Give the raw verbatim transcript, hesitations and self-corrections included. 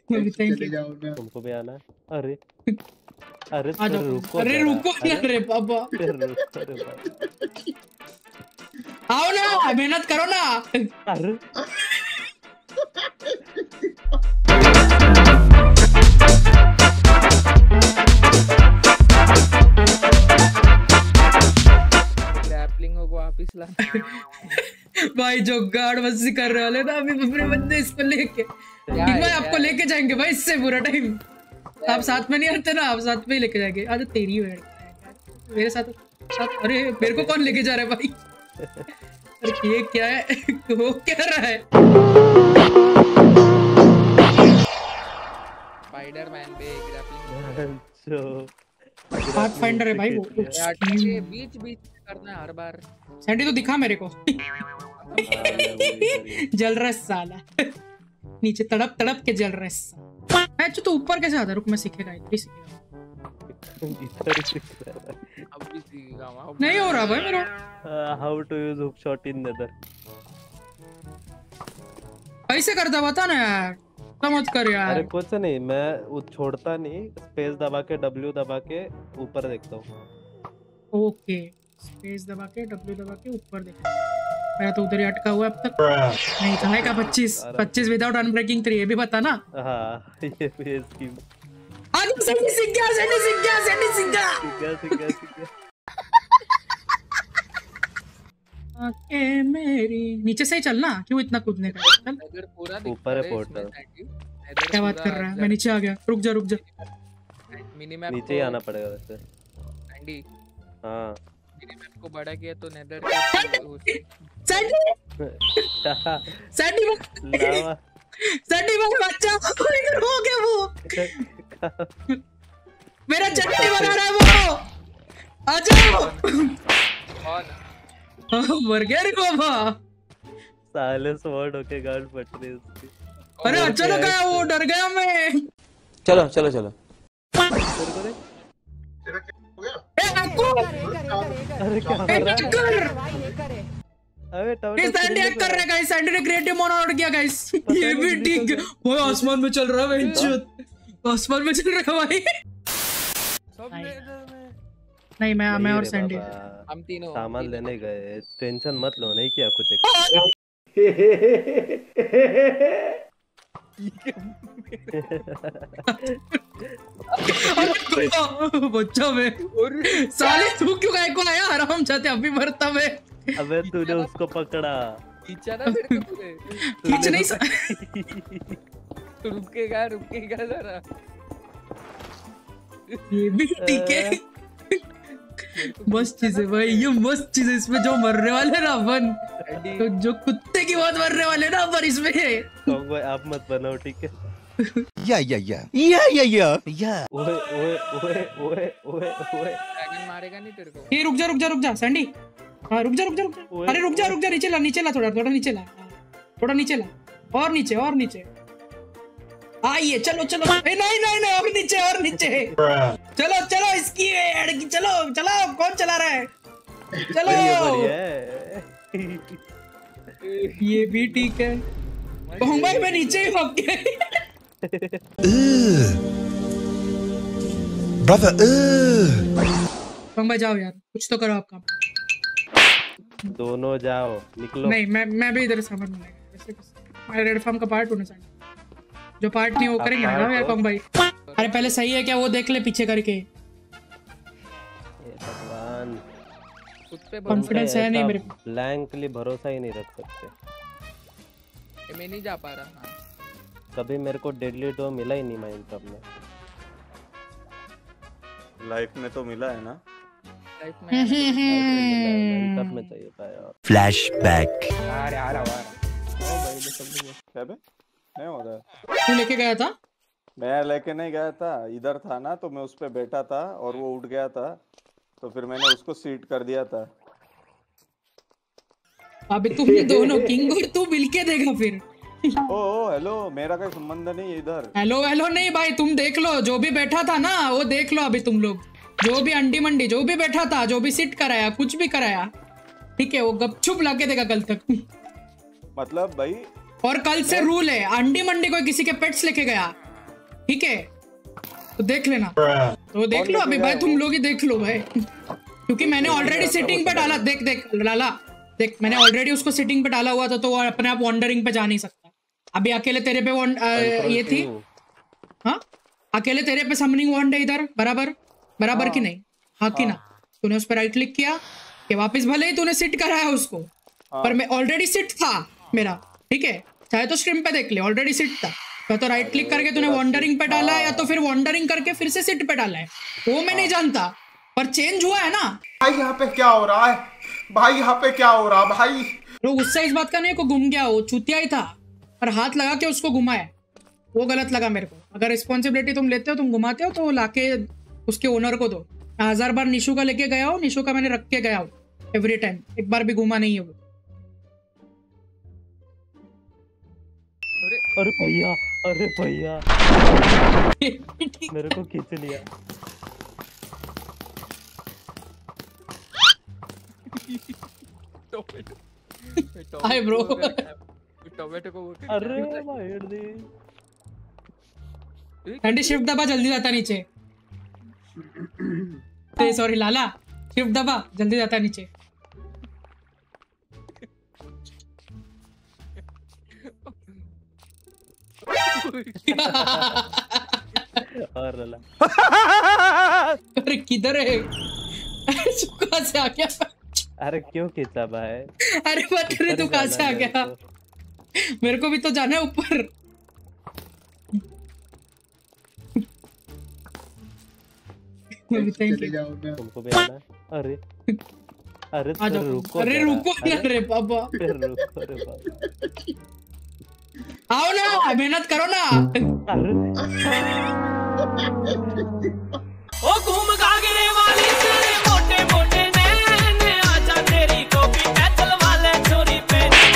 Thank you. तुमको भी आना है? अरे अरे रुको अरे रुको ना रे बाबा, आओ ना, मेहनत करो ना। अरे ग्रैपलिंग को वापस ला। भाई जो गार्ड मस्ती कर रहे वाले ना अभी अपने बंदे इसको लेके, भाई आपको लेके जाएंगे भाई इससे पूरा टाइम। आप साथ में नहीं आते ना, आप साथ में ही लेके जाएंगे। अरे तेरी है मेरे साथ साथ। अरे मेरे को कौन लेके जा रहा है भाई? अरे ये क्या है? वो क्या रहा है? स्पाइडरमैन पे ग्रैपलिंग पाथ फाइंडर है भाई वो। बीच बीच करना है हर बार। सैंडी तो दिखा मेरे को। जल रहा है साला, नीचे तड़प तड़प के जल रहा है साला। अच्छा तो ऊपर कैसे आता है? रुक मैं सीखेगा, इधर सीखेगा। अब भी सीखेगा। नहीं हो रहा भाई मेरा। How to use hook shot in Nether. कैसे करता बता ना यार, मत कर यार। अरे कुछ नहीं, मैं वो छोड़ता नहीं, स्पेस दबा के डब्ल्यू दबा के ऊपर देखता हूँ। ओके स्पेस दबा के डब्ल्यू दबा के ऊपर देखता हूँ। मेरा तो उधर ही अटका हुआ अब तक। नहीं कहाँ का पच्चीस पच्चीस विदाउट अनब्रेकिंग थ्री, ये भी बता ना। हाँ ये भी स्कीम। आगे सैंडी सीख गया, सैंडी सीख गया, सैंडी सीख गया। सीख गया सीख गया सीख गया। ओके मेरी नीचे से ही चलना, क्यों इतना कूदने का? इधर पूरा ऊपर है पोर्टल। क्या बात कर रहा है? मैं नीचे आ गया, रुक जा रुक जा। मिनी मैप नीचे ही आना पड़ेगा वैसे। सैंडी हाँ मिनी मैप को बड़ा किया तो Nether. Sandy Sandy lava Sandy मेरा बच्चा हो गया वो। मेरा चटनी बना रहा है वो। आ जाओ। कौन मर गया रे गोबा? साले स्वॉर्ड होके गार्ड फट रही उसकी। अरे अचानक आया वो, डर गया मैं। चलो चलो चलो। अरे क्या हो रहा है? अबे ये सैंडी हैक कर रहा है गाइस, सैंडी ने क्रिएटिव मोड ऑन किया गाइस। ये भी ठीक वो आसमान में चल रहा है बेंच, आसमान में चल रहा है भाई। नहीं मैं मैं और सैंडी हम तीनों सामान लेने गए, टेंशन मत लो, नहीं किया कुछ। बच्चा में साले तू क्यों गाय को आया? आराम चाहते अभी मरता मैं। अबे तूने उसको पकड़ा, खींचा ना मेरे को तूने। खींच नहीं सकता। रुकेगा रुकेगा जरा। ये भी ठीक है, मस्त चीज है भाई, ये मस्त चीज है। इसमें जो मरने वाले ना अपन, तो जो कुत्ते की बात मरने वाले ना अपन इसमें। भाई आप मत बनाओ ठीक है। या या या या या या या ओए ओए ओए ओए ओए ओए ड्रैगन मारेगा नहीं तेरे को। ये रुक जा रुक जा रुक जा सैंडी। हाँ रुक जा रुक जा रुक जा। अरे रुक जा रुक जा, नीचे ला नीचे ला, थोड़ा थोड़ा नीचे ला, थोड़ा नीचे ला, और नीचे और नीचे। आइए चलो चलो। ए, नहीं नहीं नहीं और नीचे और नीचे। चलो चलो इसकी एड की, चलो चलो। कौन चला रहा है? चलो ये भी ठीक है। कहूँ भाई मैं नीचे ही भाग गया। ब्रदर कहूँ भाई जाओ यार, कुछ तो करो आप काम। दोनों जाओ निकलो। नहीं मैं मैं भी इधर सामान बनाएगा। मैं रेड फार्म का पार्ट होना चाहिए, जो पार्ट नहीं वो करेंगे ना यार कहूँ भाई। अरे पहले सही है क्या वो देख ले पीछे करके। भगवान कॉन्फिडेंस है नहीं मेरे को। ब्लैंकली भरोसा ही नहीं रख सकते। मैं नहीं जा पा रहा। हाँ। कभी मेरे को डेडली डो मिला ही नहीं माइनक्राफ्ट में। लाइफ में तो मिला है ना। लाइफ में माइनक्राफ्ट में चाहिए था यार। फ्लैशबैक। अरे आ रहा आ रहा। ओ भाई सब क्या बे नहीं हो रहा। तू लेके गया था? मैं लेके नहीं गया था, इधर था ना तो मैं उस पे बैठा था और वो उठ गया था, तो फिर मैंने उसको सीट कर दिया था। अबे तुम दोनों किंग और तू मिलके देगा फिर। ओ ओ हेलो, मेरा कोई संबंध नहीं है इधर। हेलो हेलो नहीं भाई, तुम देख लो जो भी बैठा था ना वो देख लो। अभी तुम लोग जो भी अंडी मंडी जो भी बैठा था, जो भी सिट कराया, कुछ भी कराया, ठीक है वो गपचुप लाके देगा कल तक। मतलब भाई और कल से रूल है, अंडी मंडी कोई किसी के पेट्स लेके गया ठीक है, तो देख लेना, तो देख लो अभी भाई, तुम लोग ही देख लो भाई, क्योंकि मैंने ऑलरेडी सिटिंग पे डाला। देख देख लाला, देख मैंने ऑलरेडी उसको सिटिंग पे डाला हुआ था, तो वो अपने आप वॉन्डरिंग पे जा नहीं सकता। अभी अकेले तेरे पे वॉन्ड ये थी, हाँ अकेले तेरे पे समनिंग वॉन्ड है इधर, बराबर बराबर की नहीं, हाँ की ना। तूने उस पर राइट क्लिक किया कि वापस, भले ही तूने सिट कराया उसको, पर मैं ऑलरेडी सिट था मेरा, ठीक है, चाहे तो स्ट्रीम पे देख ले, ऑलरेडी सिट था। या तो राइट क्लिक करके तूने वॉन्डरिंग पे डाला, या तो फिर वॉन्डरिंग करके फिर से सिट पे डाला है, वो मैं नहीं जानता, पर चेंज हुआ है ना भाई। यहाँ पे क्या हो रहा है भाई, यहाँ पे क्या हो रहा है भाई? तो गुस्सा इस बात का नहीं को घूम गया, वो चूतिया ही था, पर हाथ लगा के उसको घुमाया, वो गलत लगा मेरे को। अगर रिस्पॉन्सिबिलिटी तुम लेते हो, तुम घुमाते हो, तो लाके उसके ओनर को दो। मैं हजार बार निशु का लेके गया हूँ, निशु का मैंने रख के गया हूँ एवरी टाइम, एक बार भी घुमा नहीं है वो। अरे भैया, अरे भैया मेरे को खींच लिया। Hi bro. टोमेटो को अरे मार दी। घंटी शिफ्ट दबा, जल्दी जाता नीचे। सॉरी लाला, शिफ्ट दबा, जल्दी जाता नीचे। और लाला अरे किधर है? कहाँ से आ गया? अरे क्यों खींचा भाई? अरे बता रहे तू कहाँ से आ गया? मेरे को भी तो जाना है ऊपर। तुमको भी आना? अरे अरे तो रुको, अरे रुको ना रे बाबा, रुको रे बाबा, आओ ना, मेहनत करो ना। अरे ओ घूम